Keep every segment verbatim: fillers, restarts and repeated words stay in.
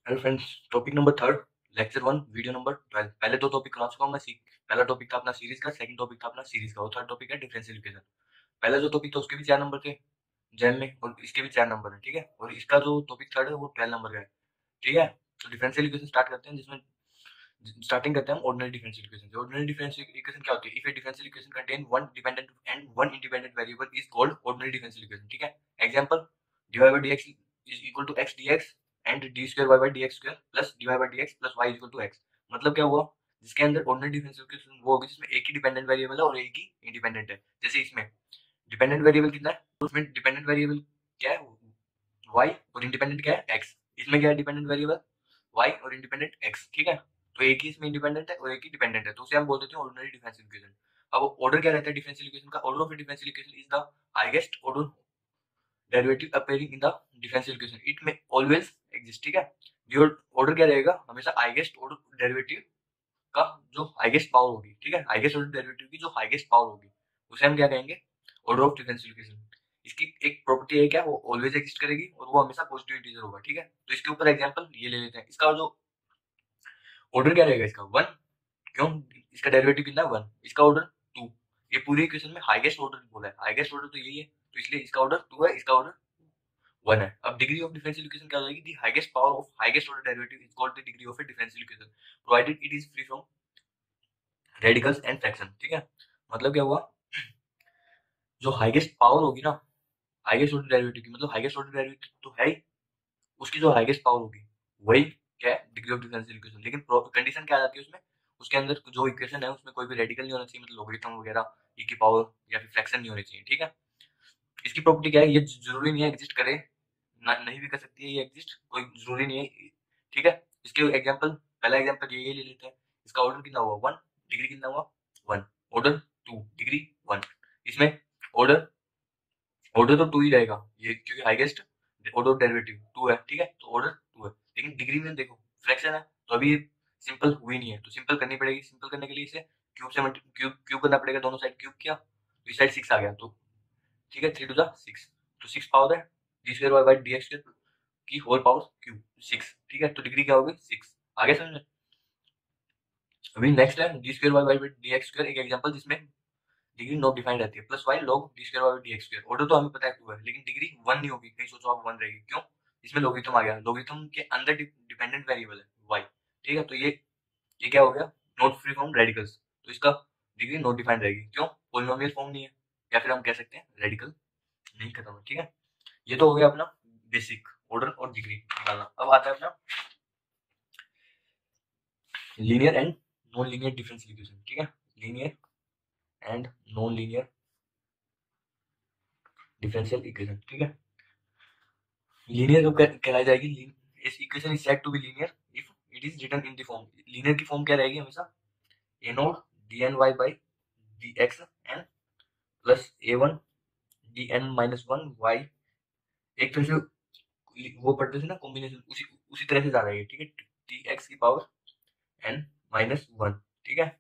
Hello friends, topic number third, lecture one, video number twelve. पहले दो topic करा चुका हूं मैं। पहला टॉपिक था अपना सीरीज का, सेकंड टॉपिक था अपना सीरीज का, और थर्ड टॉपिक है डिफरेंशियल इक्वेशन। पहला जो टॉपिक था उसके भी चार नंबर थे जैम में, और इसके भी चार नंबर है, ठीक है। और इसका जो टॉपिक थर्ड है वो ट्वेल्व नंबर का है, ठीक है। तो डिफरेंशियल इक्वेशन स्टार्ट करते हैं, जिसमें स्टार्टिंग करते हैं हम ऑर्डिनरी डिफरेंशियल इक्वेशन से। ऑर्डिनरी डिफरेंशियल इक्वेशन क्या होती है? If a differential equation contain one dependent and one independent variable is called ordinary differential equation, ठीक है। Example, dy by dx is equal to x dx and d square y by dx square plus dy by dx plus y is equal to x। मतलब क्या हुआ? जिसके अंदर ordinary differential equation वो होगी जिसमें एक ही डिपेंडेंट वेरिएबल है और एक ही इंडिपेंडेंट है। जैसे इसमें डिपेंडेंट वेरिएबल कितना है, उसमें डिपेंडेंट वेरिएबल क्या है? y, और इंडिपेंडेंट क्या है? x। इसमें क्या है? डिपेंडेंट वेरिएबल y और इंडिपेंडेंट x, ठीक है। तो एक ही इसमें इंडिपेंडेंट है और एक ही डिपेंडेंट है, तो उसे हम बोल देते हैं ऑर्डिनरी डिफरेंशियल इक्वेशन। अब ऑर्डर क्या रहता है डिफरेंशियल इक्वेशन का? Order of a differential equation is the highest order derivative appearing in the differential equation, it में ऑलवेज एग्जिस्ट, ठीक है। ऑर्डर क्या रहेगा? हमेशा हाईएस्ट ऑर्डर डेरिवेटिव का जो हाईएस्ट पावर होगी, ठीक है। हाईएस्ट ऑर्डर डेरिवेटिव की जो हाईएस्ट पावर होगी उसे हम क्या कहेंगे? Order of differential equation. इसकी एक प्रॉपर्टी है क्या? वो ऑलवेज एग्जिस्ट करेगी और वो हमेशा पॉजिटिव इंटीजर होगा, ठीक है। तो इसके ऊपर एग्जांपल ये ले लेते हैं। इसका जो ऑर्डर क्या रहेगा? इसका वन। क्यों? इसका डेरिवेटिव कितना है? वन। इसका ऑर्डर टू। ये पूरी इक्वेशन में हाईएस्ट ऑर्डर बोला है, हाईएस्ट ऑर्डर तो यही है, तो इसलिए इसका ऑर्डर टू है, इसका ऑर्डर वन है। अब डिग्री ऑफ डिफरेंशियल इक्वेशन क्या हो जाएगी? The highest power of highest order derivative is called the degree of a differential equation provided it is free from radicals and fraction, ठीक है। मतलब क्या हुआ? जो हाईएस्ट पावर होगी ना हाईएस्ट ऑर्डर डेरिवेटिव की, मतलब हाईएस्ट ऑर्डर डेरिवेटिव तो है ही, उसकी जो हाईएस्ट पावर होगी वही क्या है? Degree of differential equation. लेकिन कंडीशन क्या आ जाती है उसमें? उसके अंदर जो इक्वेशन है उसमें कोई भी रेडिकल नहीं होना चाहिए, मतलब लॉगरिथम वगैरह e की पावर या फिर फ्रैक्शन नहीं होनी चाहिए, ठीक है। इसकी प्रॉपर्टी क्या है? ये जरूरी नहीं है एग्जिस्ट करे, ना, नहीं भी कर सकती है ये एग्जिस्ट, कोई जरूरी नहीं है, ठीक है। इसके एग्जांपल, पहला एग्जांपल ये ये ले लेते हैं। इसका ऑर्डर कितना हुआ? वन। डिग्री कितना हुआ? One. Order two, degree one. इसमें ऑर्डर ऑर्डर तो टू ही रहेगा ये, क्योंकि हाईएस्ट ऑर्डर डेरिवेटिव टू है, ठीक है। तो ऑर्डर टू है, लेकिन डिग्री में देखो फ्रैक्शन है, तो अभी सिंपल हुई नहीं है, तो सिंपल करनी पड़ेगी। सिंपल करने के लिए इसे क्यूब से क्यूब क्यूब करना पड़ेगा, दोनों साइड क्यूब किया तो इस साइड सिक्स आ गया, तो ठीक है, थ्री टू जा सिक्स, तो सिक्स पावर है d square y by d x square की होल पावर क्यूब सिक्स, ठीक है। तो डिग्री क्या होगी? सिक्स। आगे समझ में? अभी नेक्स्ट है d square y by d x square, एक एग्जांपल जिसमें डिग्री नॉट डिफाइंड रहती है, plus y log d square by d x square. Order तो हमें पता है टू है, लेकिन डिग्री वन नहीं होगी, कहीं सोचो आप वन रहेगी, क्यों? इसमें लॉगरिथम आ गया, लॉगरिथम के अंदर डिपेंडेंट वेरिएबल है वाई, ठीक है। तो ये ये क्या हो गया? नॉट फ्री फ्रॉम रेडिकल्स, तो इसका डिग्री नॉट डिफाइंड रहेगी, क्यों? पॉलिनोमियल फॉर्म नहीं है, या फिर हम कह सकते हैं रेडिकल नहीं खत्म है, ठीक है। ये तो हो गया अपना बेसिक ऑर्डर और डिग्री निकालना। अब आता है अपना linear and non linear differential equation, ठीक है। Linear and non linear differential equation, ठीक है। लीनियर कब कहलाई जाएगी? इस equation is said to be linear if it is written in the form. Linear की फॉर्म क्या रहेगी हमेशा? A naught d n y by d x n plus a one d n minus one y. एक तरह से वो पढ़ते थे ना कॉम्बिनेशन, उसी उसी तरह से जा रही है, ठीक है। डी एक्स की पावर एन माइनस वन, ठीक है,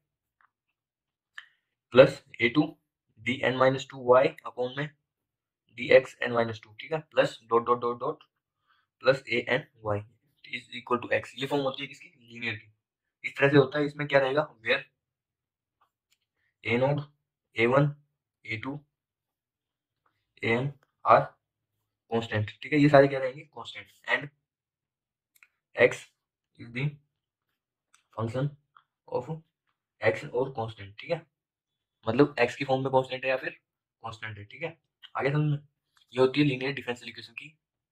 plus a two d n minus two y upon में d x n minus two, ठीक है, plus dot dot dot dot plus a n y is equal to x. ये form होती है किसकी? Linear की। इस तरह से होता है। इसमें क्या रहेगा? Where a naught a one a two a n are constant, ठीक है। ये सारे क्या रहेंगे? Constant. And x is the function of x और कॉन्स्टेंट, ठीक है। मतलब एक्स की फॉर्म में कॉन्स्टेंट है या फिर कॉन्स्टेंट है, ठीक है। आगे समझ में? ये होती है लीनियर डिफरेंशियल इक्वेशन की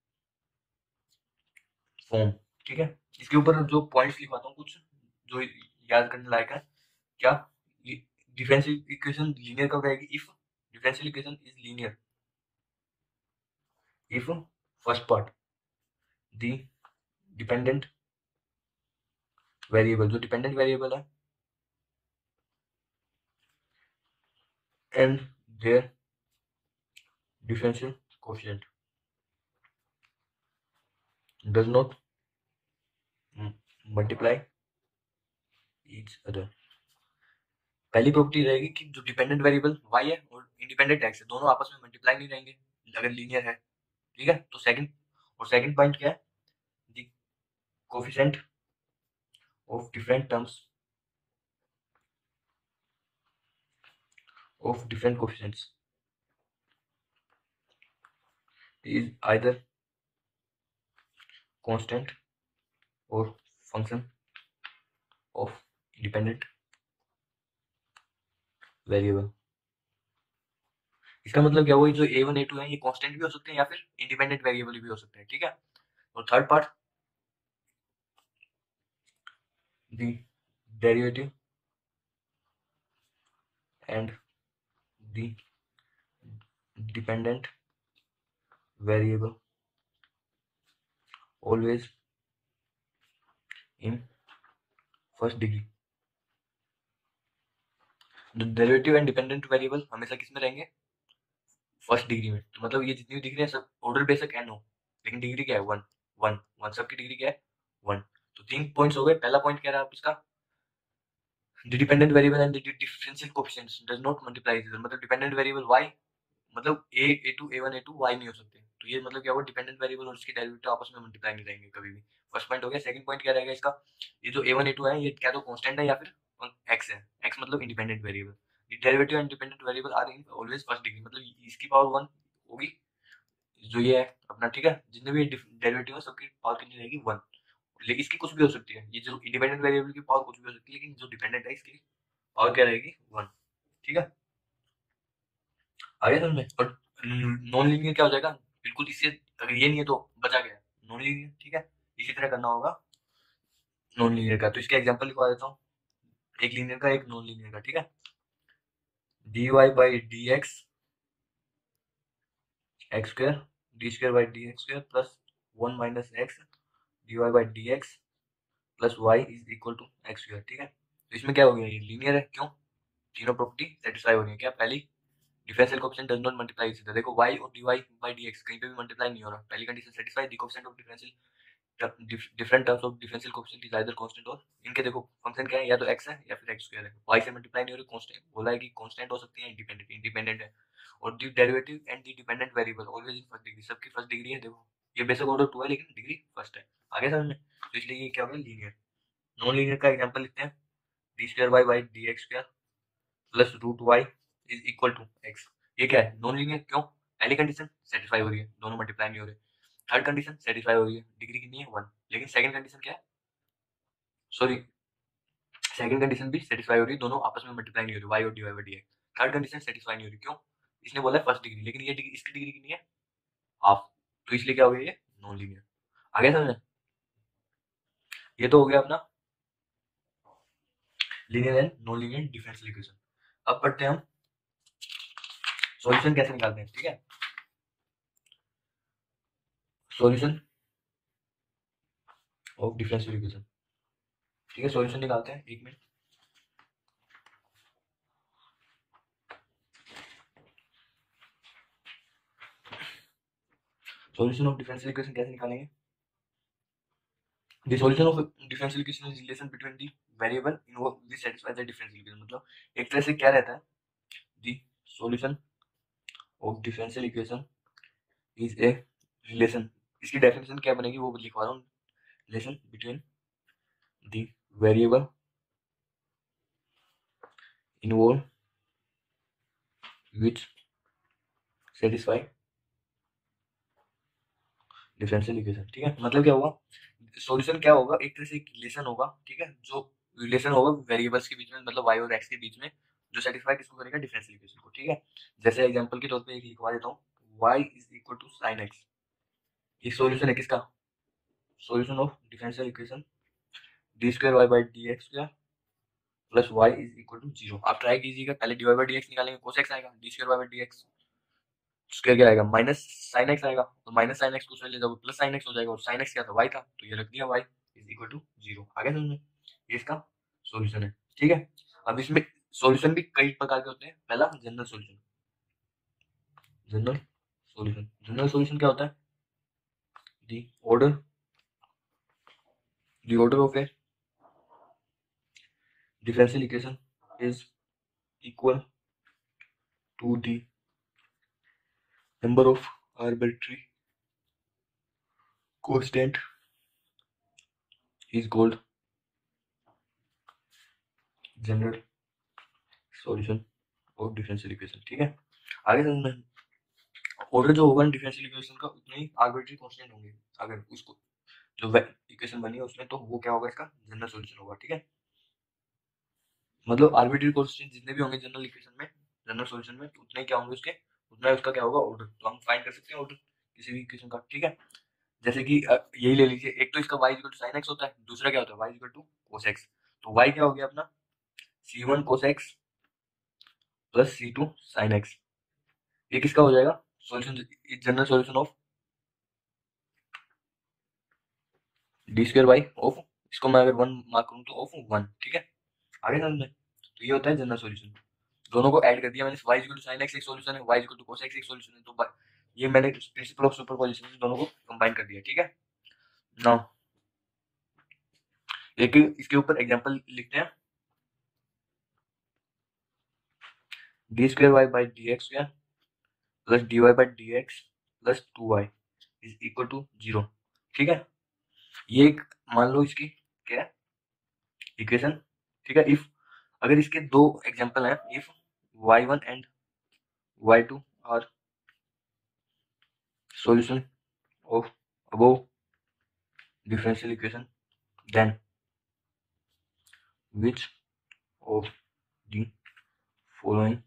फॉर्म, ठीक है। इसके ऊपर जो पॉइंट्स लिखवाता हूँ कुछ जो याद करने लायक है। क्या डिफरेंशियल इक्वेशन लीनियर कब रहेगी? If differential equation is linear if first part the dependent variable, जो डिपेंडेंट वेरिएबल है, and their differential coefficient does not multiply each other. पहली प्रॉपर्टी रहेगी कि जो डिपेंडेंट वेरिएबल y है और इंडिपेंडेंट x है, दोनों आपस में मल्टीप्लाई नहीं रहेंगे अगर लीनियर है, ठीक है। तो सेकंड और सेकंड पॉइंट क्या है? The coefficient of different terms of different coefficients is either constant or function of independent variable. इसका मतलब क्या हुआ, जो ए वन ए टू है ये कांस्टेंट भी हो सकते हैं या फिर इंडिपेंडेंट वेरिएबल भी हो सकते हैं, ठीक है। और third part, the derivative and the dependent variable always in first degree. Derivative and dependent variable हमेशा किस में रहेंगे, फर्स्ट डिग्री में। तो मतलब ये जितनी भी डिग्री है सब ऑर्डर बेशक एन हो, लेकिन डिग्री क्या है, वन वन वन, सबकी डिग्री क्या है, वन। तो तीन पॉइंट्स हो गए। पहला पॉइंट क्या रहा आप इसका, the dependent variable and the differential coefficients does not multiply, मतलब डिपेंडेंट वेरिएबल वाई, मतलब a a two a one a two y नहीं हो सकते। तो ये मतलब क्या हुआ, डिपेंडेंट वेरिएबल और इसके डेरिवेटिव आपस में मल्टीप्लाई नहीं रहेंगे कभी भी। फर्स्ट पॉइंट हो गया। सेकंड पॉइंट क्या रहेगा इसका, ये जो ए वन ए टू है ये क्या तो कांस्टेंट है या फिर एक्स है, एक्स मतलब independent variable. The derivative and dependent variable are in always first degree, मतलब इसकी पावर वन होगी जो ये है अपना, ठीक है। जितने भी डेरिवेटिव है सबकी पावर कितनी रहेगी, वन। लेकिन इसकी कुछ भी हो सकती है, ये जो इंडिपेंडेंट वेरिएबल की पावर कुछ भी हो सकती है, लेकिन जो डिपेंडेंट है इसकी पावर क्या रहेगी, वन, ठीक है। आगे समझ में। और नॉन लीनियर क्या हो जाएगा, बिल्कुल इससे अगर ये नहीं है तो बचा गया नॉन लीनियर, ठीक है। इसी तरह करना होगा नॉन लीनियर का। तो इसके एग्जांपल लिखवा देता हूँ, एक लीनियर का एक नॉन लीनियर का, ठीक है। D y by d x x square d square by d x square plus one minus x d y by d x plus y is equal to x square, ठीक है। तो इसमें क्या हो गया, ये लीनियर है, क्यों, तीनों प्रॉपर्टी सेटिस्फाई हो रही है। क्या, पहली differential coefficient does not multiply each other, देखो y और dy बाय dx कहीं पे भी मल्टीप्लाई नहीं हो रहा। पहली condition satisfy, the coefficient of differential different terms of differential coefficient is either constant और, इनके देखो फंक्शन क्या है, या तो x है या फिर x स्क्वायर है। y से मल्टीप्लाई नहीं हो रही, कांस्टेंट बोला है कि कांस्टेंट हो सकती है, इंडिपेंडेंट इंडिपेंडेंट है। और the derivative and the dependent variable always in first degree, सबकी फर्स्ट डिग्री है। देखो ये बेसिक ऑर्डर टू है लेकिन डिग्री फर्स्ट है। आगे समझ में। तो इसलिए ये क्या हो गया, लीनियर। नॉन लीनियर का एग्जांपल लिखते हैं, d square y by d x square plus root y is equal to x. ये क्या है, नॉन लीनियर, क्यों, पहली कंडीशन सेटिस्फाई हो रही है, दोनों मल्टीप्लाई नहीं हो रहे। थर्ड कंडीशन सेटिस्फाई हो रही है, डिग्री कितनी है, वन। लेकिन सेकंड कंडीशन क्या है, सॉरी सेकंड कंडीशन भी सेटिस्फाई हो रही है, दोनों आपस में मल्टीप्लाई नहीं हो रही, वाई और d y by d x. Third condition satisfy नहीं हो रही, क्यों, इसने बोला है फर्स्ट डिग्री, लेकिन ये डिग्री, इसकी डिग्री कितनी है, हाफ। तो इसलिए क्या हो गया, ये नॉन लीनियर। आगे समझ, ये तो हो गया अपना linear and non linear differential equation. अब पढ़ते हैं हम सॉल्यूशन कैसे निकालते हैं, ठीक है। सॉल्यूशन ऑफ डिफरेंशियल इक्वेशन, ठीक है। सॉल्यूशन निकालते हैं, एक minute. Solution of differential equation कैसे निकालेंगे, the solution of differential equation is relation between the variable involve which satisfies the differential equation. मतलब एक तरह से क्या रहता है, the solution of differential equation is a relation, इसकी डेफिनेशन क्या बनेगी वो लिखवा रहा हूँ, relation between the variable involve which satisfy differential equation, ठीक है। मतलब क्या होगा, सॉल्यूशन क्या होगा, एक तरह से एक रिलेशन होगा, ठीक है, जो रिलेशन होगा वेरिएबल्स के बीच में, मतलब y और x के बीच में, जो सेटिस्फाई किसको करेगा, डिफरेंशियल इक्वेशन को, ठीक है। जैसे एग्जांपल के तौर पे एक लिखवा देता हूँ, y is equal to sin x, ये सॉल्यूशन है किसका, solution of differential equation d square y by d x square plus y is equal to zero. आप ट्राई कीजिएगा, पहले d y by d x निकालेंगे, कोस एक्स आएगा, d square y by d x square क्या आएगा, minus sine x आएगा, और minus sine x को ले जाओगे प्लस साइन एक्स हो जाएगा, और साइन एक्स क्या था, वाई था, तो ये रख दिया y is equal to zero. आगे समझ में, ये इसका सॉल्यूशन है, ठीक है। अब इसमें सॉल्यूशन भी कई प्रकार के होते हैं। पहला general solution, general solution general solution क्या होता है, the order the order of a differential equation is equal to the number of arbitrary constant is called general solution of differential equation. ठीक है, आगे समझना है। ऑर्डर जो होगा डिफरेंशियल इक्वेशन का उतने ही आर्बिट्री कांस्टेंट होंगे अगर उसको जो इक्वेशन बनी है उसमें, तो वो क्या होगा, इसका जनरल सॉल्यूशन होगा। ठीक है, मतलब आर्बिट्री कांस्टेंट जितने भी होंगे जनरल इक्वेशन में, जनरल सॉल्यूशन में, तो उतने क्या होंगे उसके, उतना उसका क्या होगा ऑर्डर। तो हम फाइंड कर सकते हैं ऑर्डर किसी भी इक्वेशन का। ठीक है, जैसे कि यही ले लीजिए, एक तो इसका y equal to sine x होता है, दूसरा क्या होता है y equal to cos x. तो y क्या हो गया अपना c one cos x plus c two sine x. ये किसका हो जाएगा solution, general solution of d square by of, इसको मैं अगर वन मार्क करूँ तो ऑफ वन। ठीक है, आगे समझ में। तो ये होता है जनरल सॉल्यूशन। दोनों को ऐड कर दिया मैंने, y equal to sin x एक सॉल्यूशन है, y equal to cos x एक सॉल्यूशन है, तो ये मैंने प्रिंसिपल ऑफ सुपरपोजिशन से दोनों को कंबाइन कर दिया। ठीक है, नाउ एक इसके ऊपर एग्जांपल लिखते हैं। D square y by d x square plus d y by d x plus two y is equal to zero. ठीक है, ये एक मान लो इसकी क्या है इक्वेशन। ठीक है, इफ अगर इसके दो एग्जांपल हैं, if y one and y two are solution of above differential equation, then which of the following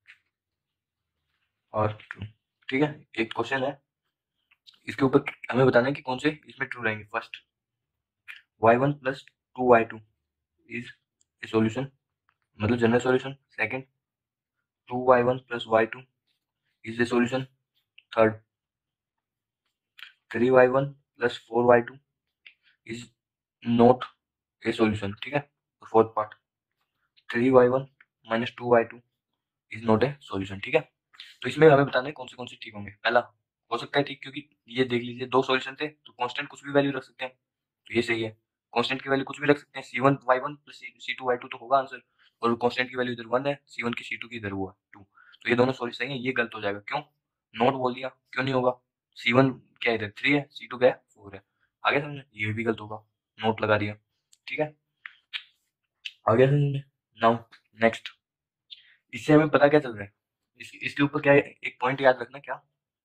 are true। ठीक है, एक क्वेश्चन है, इसके ऊपर हमें बताना है कि कौन से इसमें ट्रू रहेंगे। First y one plus two y two is a solution, मतलब general solution. Second two y one plus y two is a solution. Third three y one plus four y two is not a solution. ठीक है, fourth part three y one minus two y two is not a solution. ठीक है, तो इसमें हमें बताना है कौन से कौन से ठीक होंगे। पहला हो सकता है ठीक, क्योंकि ये देख लीजिए दो सॉल्यूशन थे, तो कांस्टेंट कुछ भी वैल्यू रख सकते हैं, तो ये सही है। कांस्टेंट की वैल्यू कुछ भी रख सकते हैं, c one y one plus c two y two तो होगा आंसर, और कांस्टेंट की वैल्यू इधर वन है, सी वन की सी टू की इधर वो है टू, तो ये दोनों सॉल्यूशन सही है। ये गलत हो जाएगा, क्यों नॉट बोल दिया, क्यों नहीं होगा, सी वन क्या इधर थ्री है, सी टू क्या है फोर है। आगे समझे, ये भी गलत होगा, नोट लगा दिया। ठीक है, आगे समझे। नाउ नेक्स्ट, इससे हमें पता क्या चल रहा है, इस, इसके ऊपर क्या है, एक पॉइंट याद रखना क्या,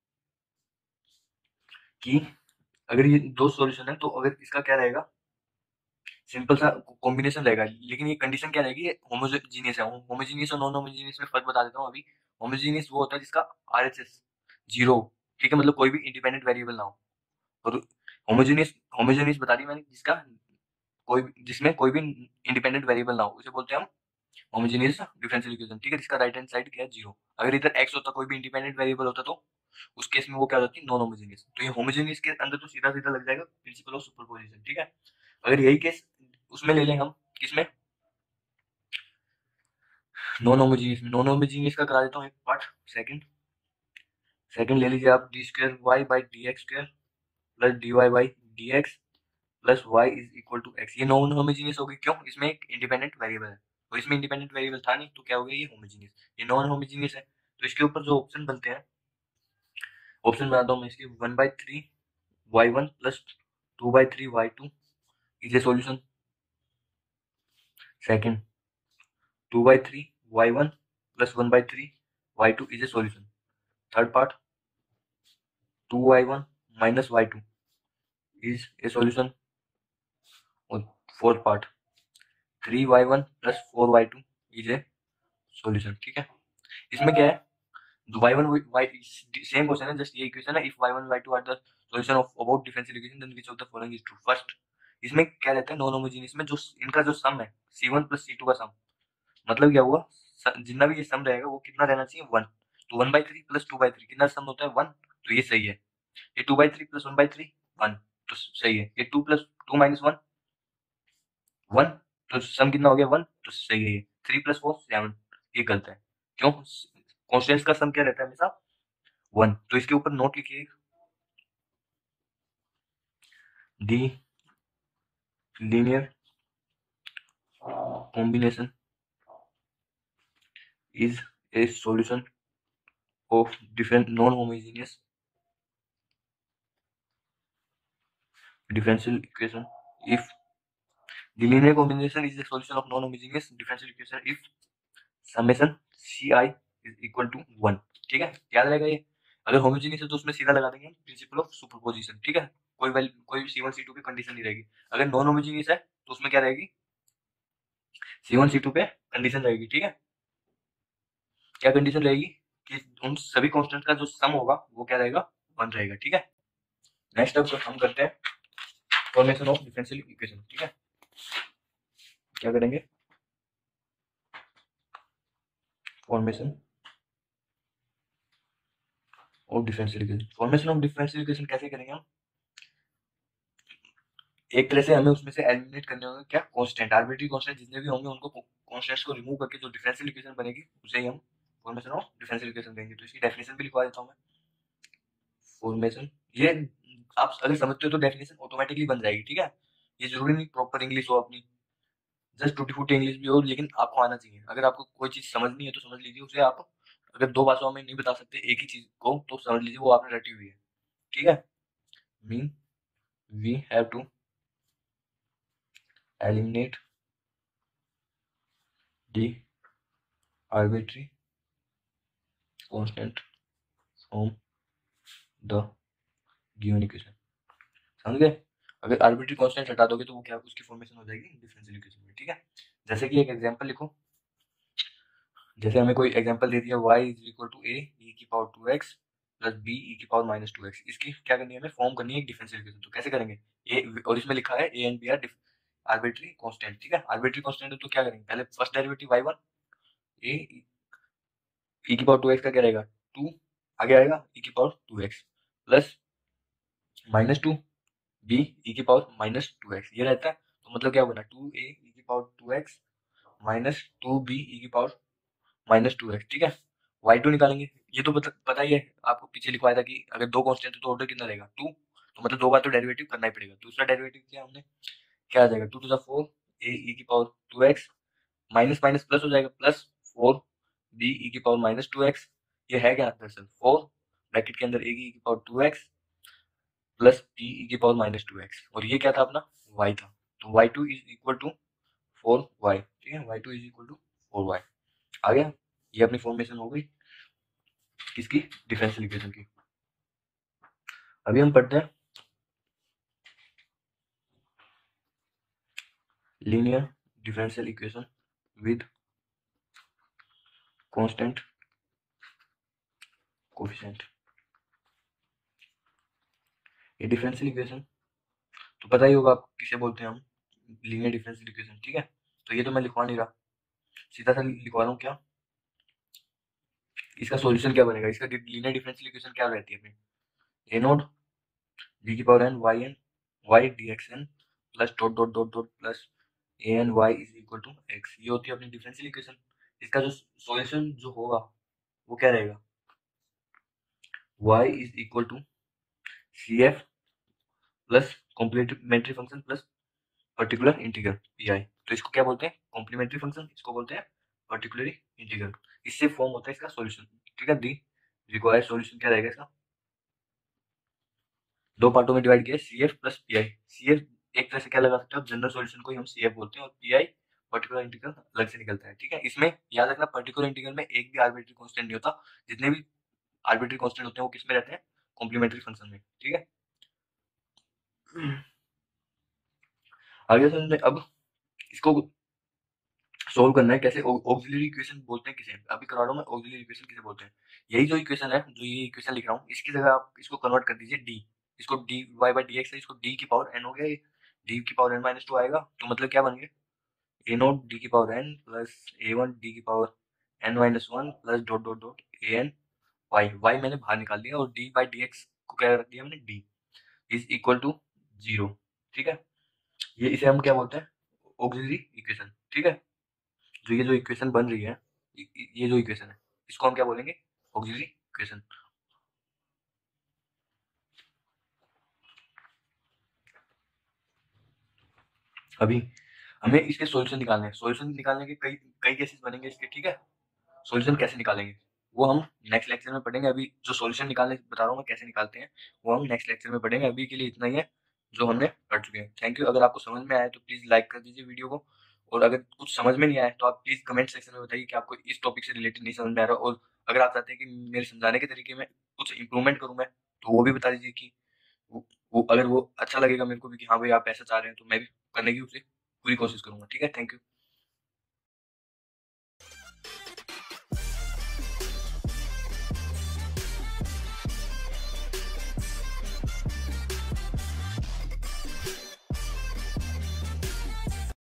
कि अगर ये दो सॉल्यूशन है तो अगर इसका क्या रहेगा, सिंपल सा कॉम्बिनेशन रहेगा, लेकिन ये कंडीशन क्या रहेगी, होमोजीनियस है। होमोजीनियस और नॉन होमोजीनियस में फर्क बता देता हूँ अभी। होमोजीनियस वो होता है जिसका आरएचएस जीरो, ठीक है, मतलब कोई भी इंडिपेंडेंट वेरिएबल ना हो। और होमोजीनियस होमोजीनियस बता दी मैंने, जिसका कोई जिसमें कोई भी इंडिपेंडेंट वेरिएबल ना हो, उसे बोलते हैं हम होमोजेनियस डिफरेंशियल इक्वेशन। ठीक है, जिसका राइट हैंड साइड क्या है जीरो। अगर इधर एक्स होता, कोई भी इंडिपेंडेंट वेरिएबल होता, तो उस केस में वो क्या होती है नॉन होमोजेनियस। तो ये होमोजेनियस के अंदर तो सीधा सीधा लग जाएगा प्रिंसिपल ऑफ सुपरपोजिशन। ठीक है, अगर यही केस उसमें ले लें हम, किसमें नॉन होमोजेनियस में, नॉन होमोजेनियस का करा देता हूँ एक पार्ट। सेकंड सेकंड ले लीजिए आप, d square y by d x square plus d y by d x plus y is equal to x. ये नॉन होमोजेनियस होगी, क्यों, इसमें एक इंडिपेंडेंट वेरिएबल है, और इसमें इंडिपेंडेंट वेरिएबल था नहीं, तो क्या हो गया ये होमोजेनियस। ये नॉन होमोजेनियस है, तो इसके ऊपर जो ऑप्शन बनते हैं, ऑप्शन बनाता हूँ मैं इसके, one by three y one plus two by three y two is a solution. Second two by three y one plus one by three y two is a solution. Third part two y one minus y two is a solution. और fourth part three y one plus four y two is a solution. ठीक है, इसमें क्या है, y one y same question है, just ये equation है, if y one y two are the solution of about differential equation then which of the following is true. First इसमें क्या रहता है, नॉन होमोजेनियस में जो इनका जो सम है c one plus c two का सम, मतलब क्या हुआ, जितना भी ये सम रहेगा वो कितना रहना चाहिए वन। तो one by three plus two by three कितना सम होता है वन, तो ये सही है। ये two by three plus one by three one, तो सही है। ये two plus two minus one one, तो सम कितना हो गया वन, तो सही है। ये थ्री प्लस फोर सेवन, ये गलत है, क्यों, कॉन्स्टेंट्स का सम क्या रहता है हमेशा वन। तो इसके ऊपर नोट लिखिए, the linear combination is a solution of different non homogeneous differential equation if the linear combination is the solution of non homogeneous differential equation if summation c i is equal to one. ठीक है, याद रहेगा ये। अगर homogeneous है तो उसमें सीधा लगा देंगे प्रिंसिपल ऑफ सुपरपोजिशन। ठीक है, कोई वैल्यू कोई सी वन सी टू पे कंडीशन नहीं रहेगी। अगर नॉन होमोजेनियस है तो उसमें क्या रहेगी, सी वन सी टू पे कंडीशन रहेगी। ठीक है, क्या कंडीशन रहेगी कि उन सभी कांस्टेंट का जो सम होगा वो क्या रहेगा, वन रहेगा। ठीक है, नेक्स्ट अब हम करते हैं फॉर्मेशन ऑफ डिफरेंशियल इक्वेशन। ठीक है, क्या करेंगे, formation of differential equation. Formation of differential equation कैसे करेंगे हम, एक तरह से हमें उसमें से एलिमिनेट करने होंगे क्या, कांस्टेंट, आर्बिट्री कांस्टेंट जितने भी होंगे उनको कांस्टेंट्स को रिमूव करके जो डिफरेंशियल इक्वेशन बनेगी उसे ही हम फॉर्मेशन ऑफ डिफरेंशियल इक्वेशन कहेंगे। तो इसकी डेफिनेशन भी लिखवा देता हूं मैं। फॉर्मेशन, ये आप अगर समझते हो तो डेफिनेशन ऑटोमेटिकली बन जाएगी। ठीक है, ये जरूरी नहीं प्रॉपर इंग्लिश हो अपनी, जस्ट टूटी फूटी इंग्लिश भी हो, लेकिन आपको आना चाहिए। अगर आपको कोई चीज समझनी है तो समझ लीजिए उसे। आप अगर दो भाषाओं में नहीं बता सकते एक ही चीज को तो समझ लीजिए वो आपने रटी हुई है। ठीक है, mean we have to eliminate the arbitrary constant from the given equation. समझ गए, अगर आर्बिट्री कांस्टेंट हटा दोगे तो वो क्या, उसकी फॉर्मेशन हो जाएगी डिफरेंशियल इक्वेशन में। ठीक है, जैसे कि एक एग्जांपल लिखो, जैसे हमें कोई एग्जांपल दे दिया y is equal to a e की power two x plus b e की पावर माइनस टू एक्स। इसकी क्या करनी है, हमें फॉर्म करनी है एक डिफरेंशियल इक्वेशन। तो कैसे करेंगे, ए और इसमें लिखा है a and b are arbitrary constant. ठीक है, आर्बिट्री कांस्टेंट है तो क्या करेंगे, पहले first derivative y one a e की पावर टू एक्स का क्या रहेगा, टू आगे आएगा ई की power two x plus minus two b e की पावर माइनस टू एक्स, ये रहता है। तो मतलब क्या बना, टू ए ई की power two x minus two b e की पावर माइनस टू एक्स। ठीक है, वाई टू निकालेंगे, ये तो पता, पता ही है आपको, पीछे लिखवाया था कि अगर दो कांस्टेंट है तो ऑर्डर कितना रहेगा, टू। तो मतलब दो बार तो डेरिवेटिव करना ही पड़ेगा। दूसरा डेरिवेटिव किया हमने, क्या आ जाएगा, two to the four a e की power two x minus minus plus हो जाएगा, प्लस फोर बी ई की पावर माइनस टू एक्स। ये है क्या दरअसल, फोर ब्रैकेट के अंदर ए ई की power two x plus b e की पावर माइनस टू एक्स, और ये क्या था अपना, वाई था। तो y two is equal to four y. ठीक है, y two is equal to four y आ गया। ये अपनी फॉर्मेशन हो गई किसकी, डिफरेंशियल इक्वेशन की। अभी हम पढ़ते हैं linear differential equation with constant coefficient. ये डिफरेंशियल इक्वेशन तो पता ही होगा आपको किसे बोलते हैं हम, लीनियर डिफरेंशियल इक्वेशन। ठीक है, तो ये तो मैं लिखवा नहीं रहा, सीधा सा लिखवा रहा हूँ। क्या इसका सॉल्यूशन क्या बनेगा, इसका लीनियर डिफरेंशियल इक्वेशन क्या रहती है अपनी, ए नोट डी की power n y n y d x n plus dot dot dot dot plus a n y is equal to x. ये होती है अपनी डिफरेंशियल इक्वेशन। इसका जो सॉल्यूशन जो होगा वो क्या रहेगा, y is equal to c f plus complementary function plus particular integral p i. तो इसको क्या बोलते हैं, कॉम्प्लीमेंट्री फंक्शन, इसको बोलते हैं पर्टिकुलर इंटीग्रल। इससे फॉर्म होता है इसका सॉल्यूशन। ठीक है, दी रिक्वायर्ड सॉल्यूशन क्या रहेगा इसका, दो पार्टों में डिवाइड किया c f plus p i. C f एक तरह से क्या लगा सकते हो, जनरल सॉल्यूशन को ही हम सी एफ बोलते हैं, और पी आई पर्टिकुलर इंटीग्रल अलग से निकलता है। ठीक है, इसमें याद रखना पर्टिकुलर इंटीग्रल में एक भी आर्बिट्री कांस्टेंट नहीं होता, जितने भी आर्बिट्री कांस्टेंट होते हैं वो किसमें रहते हैं, कॉम्प्लीमेंट्री फंक्शन में। ठीक है, आगे समझते अब इसको सोल्व करना है कैसे, ऑक्सिलरी इक्वेशन बोलते हैं किसे, अभी करवा रहा हूं मैं ऑक्सिलरी इक्वेशन किसे बोलते हैं। यही जो इक्वेशन है, जो ये इक्वेशन लिख रहा हूँ, इसकी जगह आप इसको कन्वर्ट कर दीजिए डी, इसको d y by d x है, इसको डी की पावर एन हो गया, डी की पावर एन माइनस टू आएगा। तो मतलब क्या बन गया, ए नोट डी की power n plus a one d की power n minus one plus dot dot dot a n y. Y मैंने बाहर निकाल दिया और डी बाई डी एक्स को क्या रख दिया हमने, d is equal to zero. ठीक है, ये इसे हम क्या बोलते हैं, ऑक्सिलरी इक्वेशन। ठीक है, जो ये जो इक्वेशन बन रही है, ये जो इक्वेशन है इसको हम क्या बोलेंगे, ऑक्सिलरी इक्वेशन। अभी हमें इसके सॉल्यूशन निकालने हैं, सॉल्यूशन निकालने के कई कई केसेस बनेंगे इसके। ठीक है, सॉल्यूशन कैसे निकालेंगे वो हम नेक्स्ट लेक्चर में पढ़ेंगे। अभी जो सॉल्यूशन निकालने बता रहा हूँ मैं कैसे निकालते हैं वो हम नेक्स्ट लेक्चर में पढ़ेंगे। अभी के लिए इतना ही है। जो हमने पढ़ चुके हैं। Thank you. अगर आपको समझ में आया तो प्लीज़ लाइक कर दीजिए वीडियो को, और अगर कुछ समझ में नहीं आया तो आप प्लीज़ कमेंट सेक्शन में बताइए कि आपको इस टॉपिक से रिलेटेड नहीं समझ में आ रहा, और अगर आप चाहते हैं कि मेरे समझाने के तरीके में कुछ इम्प्रूवमेंट करूँ मैं, तो वो भी बता दीजिए कि वो, वो अगर वो अच्छा लगेगा मेरे को भी कि हाँ भाई आप ऐसा चाह रहे हैं, तो मैं भी करने की उसे पूरी कोशिश करूँगा। ठीक है, थैंक यू।